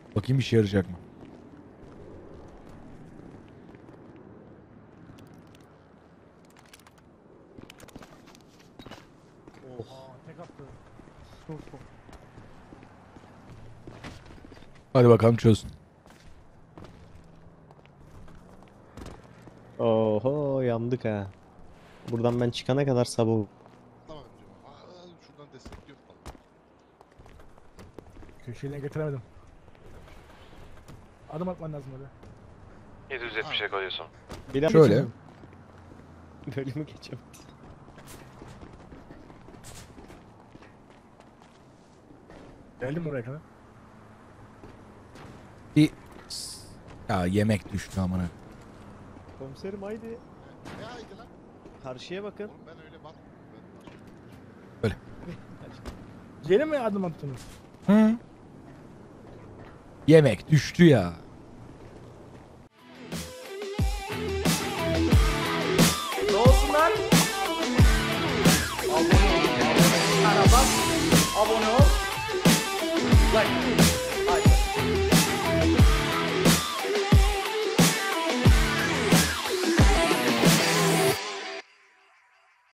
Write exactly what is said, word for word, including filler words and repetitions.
Bakayım işe yarayacak mı? Oha tek attı. Sol sol. Hadi bakalım çöz. Oho yandık ha. Buradan ben çıkana kadar sabah olur. Tamam diyorum. Aa, şuradan destekliyor falan. Köşeyle getiremedim. Adım atman lazım öyle. yedi yüz yetmişe koyuyorsun. Bir daha Şöyle. geçemedim. Bölümü geçemedim. Geldim buraya kadar. Bir... Ya yemek düştü amına. Komiserim haydi. Ne haydi lan? Karşıya bakın. Oğlum ben öyle bakmıyorum. Ben Yeni mi adım attınız? Hı? Yemek düştü ya. Ne olsunlar? Abone ol. Abone ol. Abone ol. Like.